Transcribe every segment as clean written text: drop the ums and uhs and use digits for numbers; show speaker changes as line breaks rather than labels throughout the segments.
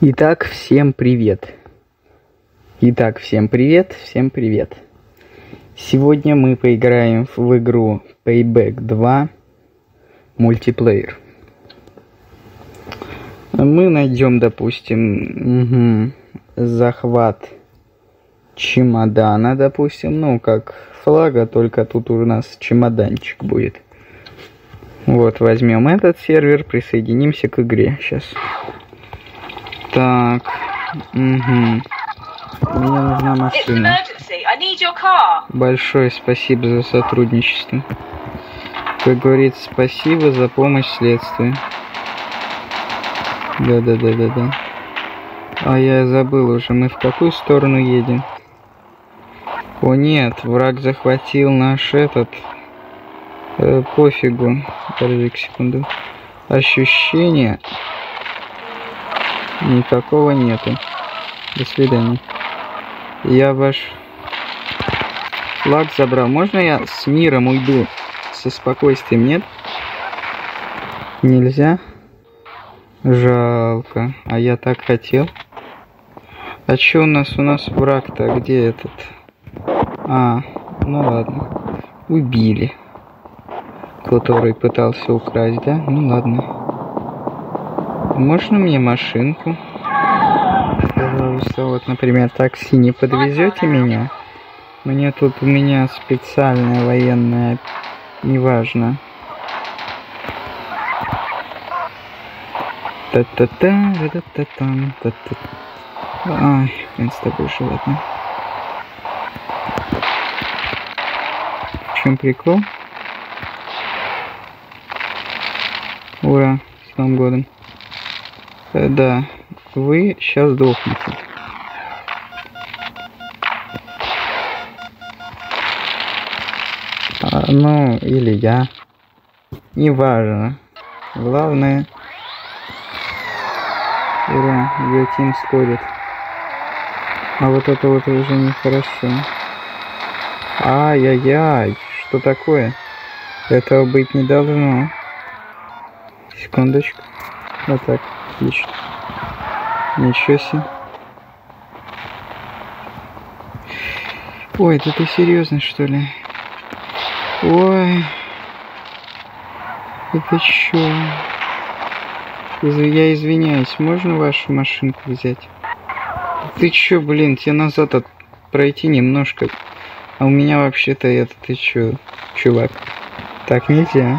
Итак, всем привет. Всем привет. Сегодня мы поиграем в игру Payback 2 мультиплеер. Мы найдем, допустим, захват чемодана, допустим, ну как флага, только тут у нас чемоданчик будет. Вот, возьмем этот сервер, присоединимся к игре сейчас. Так, мне нужна машина. Большое спасибо за сотрудничество. Как говорится, спасибо за помощь следствию. Да. А я забыл уже, мы в какую сторону едем? О нет, враг захватил наш этот... пофигу. Подожди секунду. Ощущения... никакого нету. До свидания. Я ваш флаг забрал. Можно я с миром уйду? Со спокойствием, нет? Нельзя? Жалко. А я так хотел. А чё у нас? У нас враг-то где этот? А, ну ладно. Убили. Который пытался украсть, да? Ну ладно. Можно мне машинку? Пожалуйста, вот, например, такси, не подвезете меня? Мне тут, у меня специальная военная, неважно. Ай, хрен с тобой же, ладно. В чем прикол? Ура, с Новым годом. Да, вы сейчас сдохнете. Ну, или я. Неважно. Главное... Ура, Йотим сходит. А вот это вот уже нехорошо. Ай-яй-яй, что такое? Этого быть не должно. Секундочку. Вот так, отлично. Ничего себе. Ой, это ты серьезно, что ли? Ой. Это чё? Я извиняюсь, можно вашу машинку взять? Ты чё, блин, тебе назад пройти немножко. А у меня вообще-то это, ты чё, чувак? Так нельзя.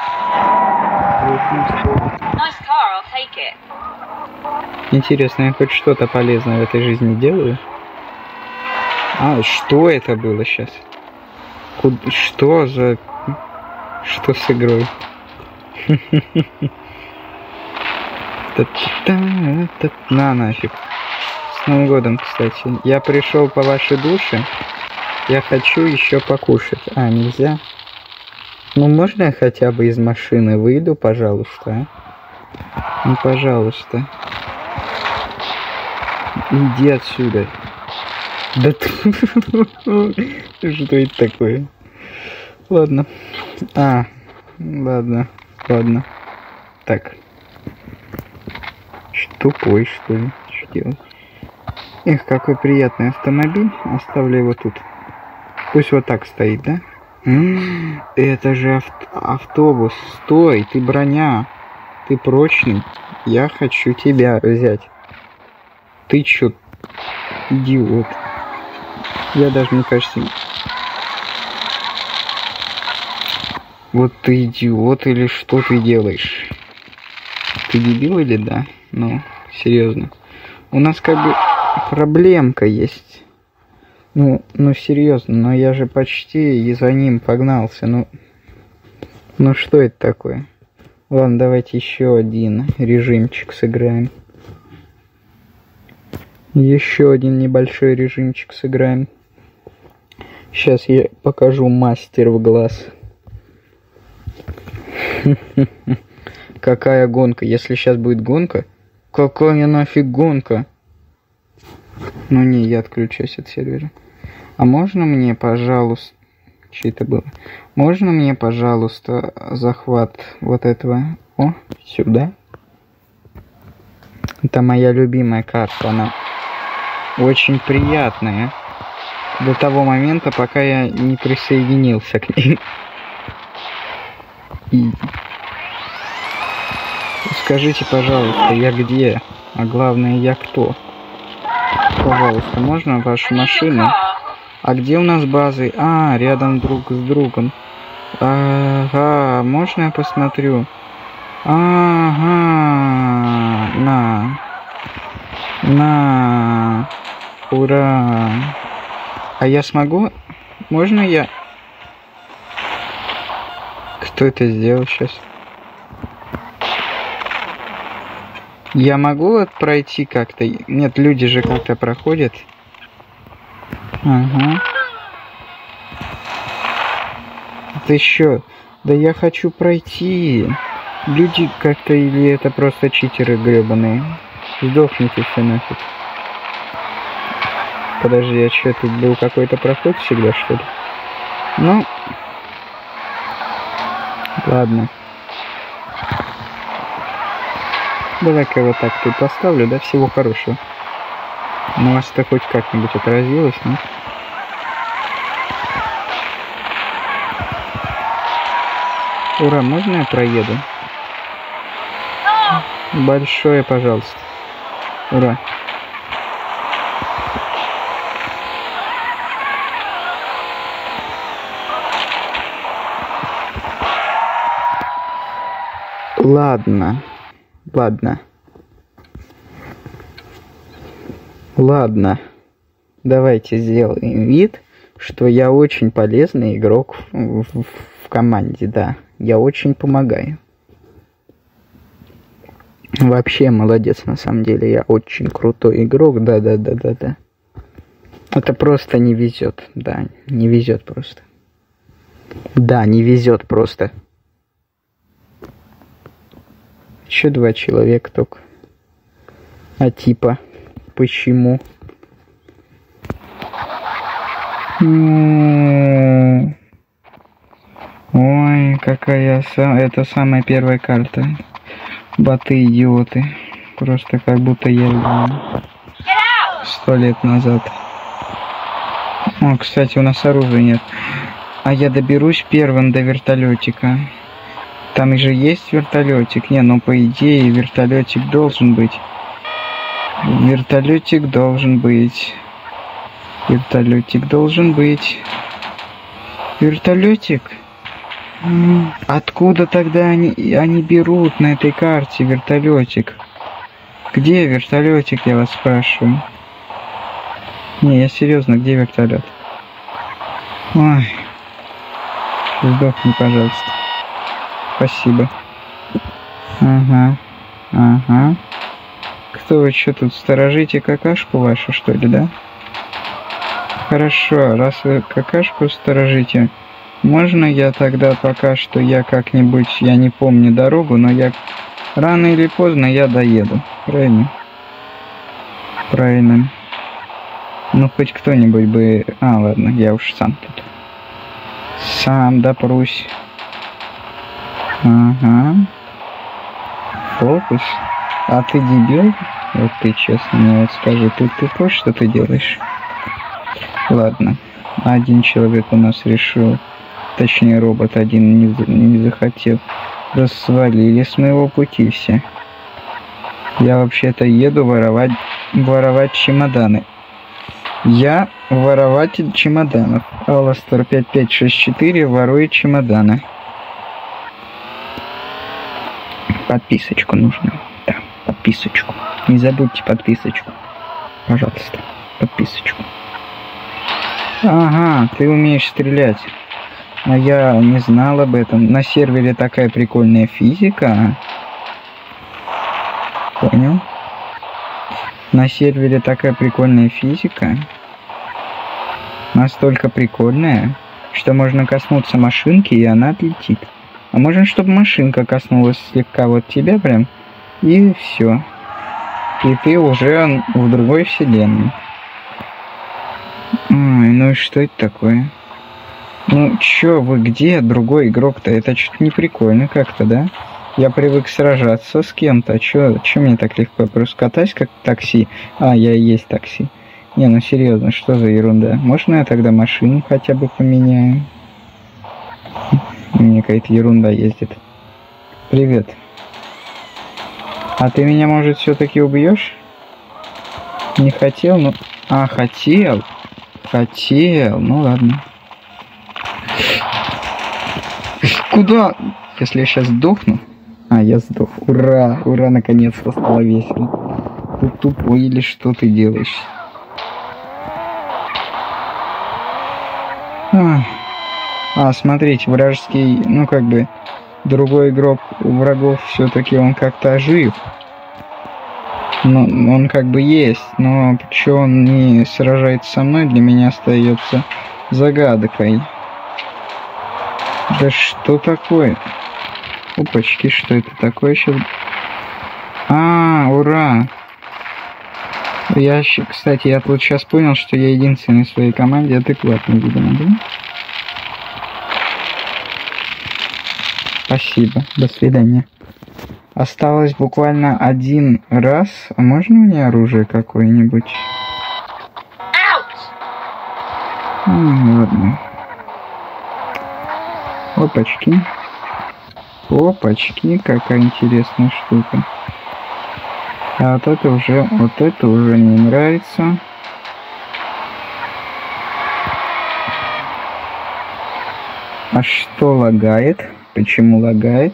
Интересно, я хоть что-то полезное в этой жизни делаю? А, что это было сейчас? Что за... Что с игрой? На нафиг. С Новым годом, кстати. Я пришел по вашей душе. Я хочу еще покушать. А, нельзя? Ну, можно я хотя бы из машины выйду, пожалуйста? Ну, пожалуйста. Иди отсюда. Да ты... Что это такое? Ладно. Ладно. Так. Тупой, что ли? Что делать? Эх, какой приятный автомобиль. Оставлю его тут. Пусть вот так стоит, да? Это же автобус. Стой, ты броня. Ты прочный. Я хочу тебя взять. Ты чё, идиот? Я даже, мне кажется... Вот ты идиот или что ты делаешь? Ты дебил или да? Ну, серьезно. У нас как бы проблемка есть. Ну серьезно, но я же почти и за ним погнался. Ну что это такое? Ладно, давайте еще один режимчик сыграем. Еще один небольшой режимчик сыграем. Сейчас я покажу мастер в глаз. Какая гонка? Если сейчас будет гонка... Какая нафиг гонка? Ну не, я отключаюсь от сервера. А можно мне, пожалуйста... Что это было? Можно мне, пожалуйста, захват вот этого... О, сюда. Это моя любимая карта, она очень приятная. До того момента, пока я не присоединился к ней. И... Скажите, пожалуйста, я где? А главное, я кто? Пожалуйста, можно вашу машину? А где у нас базы? А, рядом друг с другом. Ага, можно я посмотрю? Ага, на, ура. А я смогу? Можно я? Кто это сделал сейчас? Я могу вот пройти как-то? Нет, люди же как-то проходят. Ага. Это еще. Да я хочу пройти. Люди как-то или это просто читеры гребаные? Сдохните все нафиг. Подожди, а что, тут был какой-то проход всегда, что ли? Ну... Ладно. Давай-ка я вот так тут поставлю, да? Всего хорошего. Ну, у вас это хоть как-нибудь отразилось, ну? Ура, можно я проеду? Большое, пожалуйста. Ура. Ладно. Ладно. Давайте сделаем вид, что я очень полезный игрок в команде, да. Я очень помогаю. Вообще молодец, на самом деле. Я очень крутой игрок, да. Это просто не везет, да. Не везет просто. Да, не везет просто. Еще 2 человека только. А типа, почему? Ой, какая это самая первая карта. Боты идиоты. Просто как будто я играл 100 лет назад. О, кстати, у нас оружия нет. А я доберусь первым до вертолетика. Там же есть вертолетик. Не, ну по идее вертолетик должен быть. Вертолетик должен быть. Вертолетик должен быть. Вертолетик? Откуда тогда они берут на этой карте вертолетик? Где вертолетик, я вас спрашиваю? Не, я серьезно, где вертолет? Ой. Сдохни, пожалуйста. Спасибо. Ага. Кто вы что тут, сторожите какашку вашу, что ли, да? Хорошо, раз вы какашку сторожите, можно я тогда пока что я как-нибудь, я не помню дорогу, но я рано или поздно я доеду, правильно? Правильно. Ну хоть кто-нибудь бы... А, ладно, я уж сам тут. Сам допрусь. Ага. Фокус. А ты дебил? Вот ты честно мне вот скажи, ты тупой, что ты делаешь? Ладно. Один человек у нас решил, точнее робот один не захотел. Да свалили с моего пути все. Я вообще-то еду воровать чемоданы. Я ворователь чемоданов. Аластер 5564 ворует чемоданы. Подписочку нужно. Да, подписочку. Не забудьте подписочку. Пожалуйста, подписочку. Ага, ты умеешь стрелять. А я не знал об этом. На сервере такая прикольная физика. Понял? На сервере такая прикольная физика. Настолько прикольная, что можно коснуться машинки, и она отлетит. А можно, чтобы машинка коснулась слегка вот тебя прям, и все. И ты уже в другой вселенной. Ой, ну и что это такое? Ну чё, вы где другой игрок-то? Это что-то не прикольно как-то, да? Я привык сражаться с кем-то. Чё мне так легко? Я просто катаюсь как такси. А, я и есть такси. Не, ну серьезно, что за ерунда? Можно я тогда машину хотя бы поменяю? Мне какая-то ерунда ездит. Привет. А ты меня, может, все-таки убьешь? Не хотел, ну... А, хотел. Хотел. Ну ладно. Куда? Если я сейчас сдохну... А, я сдох. Ура! Ура, наконец-то стало весело. Ты тупой или что ты делаешь? А, смотрите, вражеский, ну как бы, другой игрок у врагов все-таки он как-то жив. Ну, он как бы есть, но почему он не сражается со мной, для меня остается загадкой. Да что такое? Опачки, что это такое сейчас? А, ура! Кстати, я тут сейчас понял, что я единственный в своей команде адекватный, видимо, да? Спасибо, до свидания. Осталось буквально один раз. А можно мне оружие какое-нибудь? Ладно. Опачки. Опачки, какая интересная штука. А вот это уже не нравится. А что лагает? Почему лагает?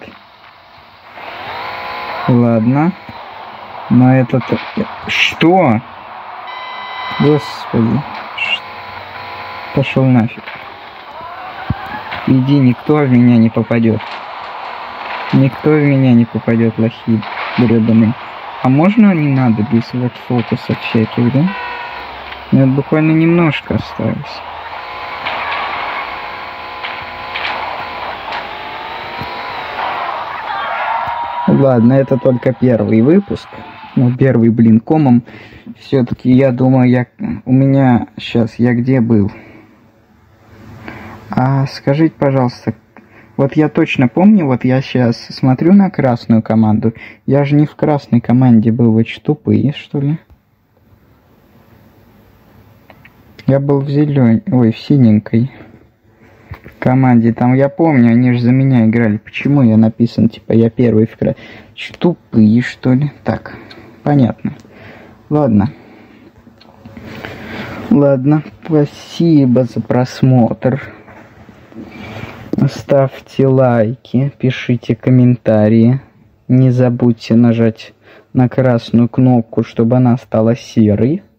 Ладно. Но этот... Что? Господи. Пошел нафиг. Иди, никто в меня не попадет. Никто в меня не попадет, лохи гребаные. А можно не надо без вот фокусов всяких, да? Мне буквально немножко осталось. Ладно, это только первый выпуск. Ну, первый, блин, комом. Все-таки, я думаю, у меня сейчас, я где был? А скажите, пожалуйста, вот я точно помню, вот я сейчас смотрю на красную команду. Я же не в красной команде был, вы что, тупые, что ли? Я был в зеленой, ой, в синенькой команде. Там я помню, они же за меня играли. Почему я написан, типа, я первый в красной? Тупые, что ли? Так, понятно. Ладно. Ладно, спасибо за просмотр. Ставьте лайки, пишите комментарии. Не забудьте нажать на красную кнопку, чтобы она стала серой.